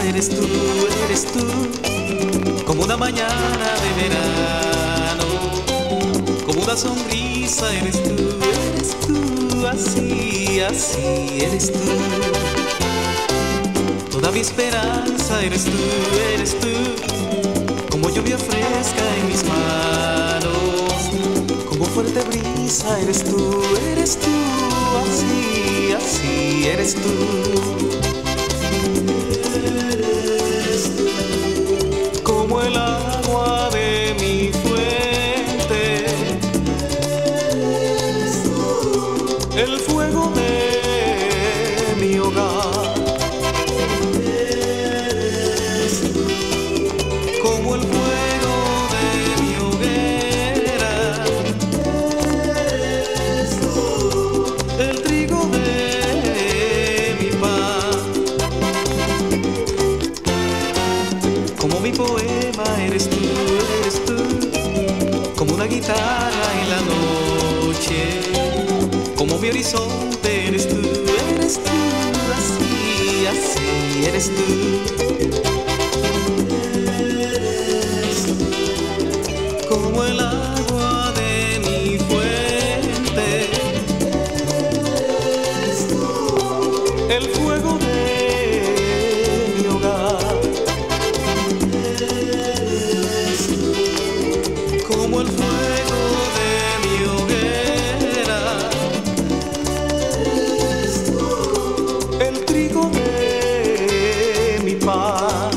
eres tú, como una mañana de verano, como una sonrisa, eres tú, así, así, eres tú. Toda mi esperanza, eres tú, como lluvia fresca en mis manos, como fuerte brisa, eres tú, así, así, eres tú. Como el agua de mi fuente, el fuego de mi hogar, como el fuego de mi hoguera, el trigo de mi pan, como mi poema, eres tú, como una guitarra en la noche, como mi horizonte, eres tú, así, así, eres tú. Como el agua de mi fuente, el fuego de mi hogar, como el fuego de mi hoguera, el trigo de mi pan.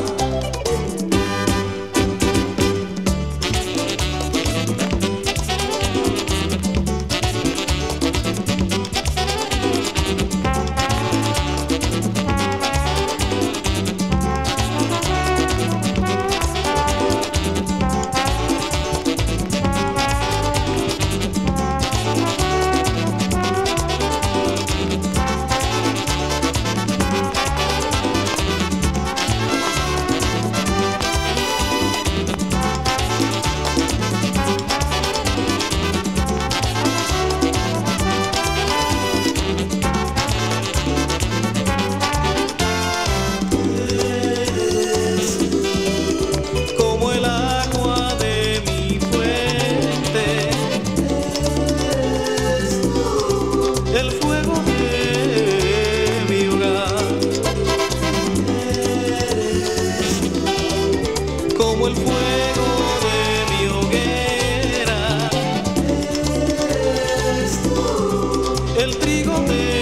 Como el agua de mi fuente, el fuego de mi hogar, como el fuego de mi hoguera, el trigo de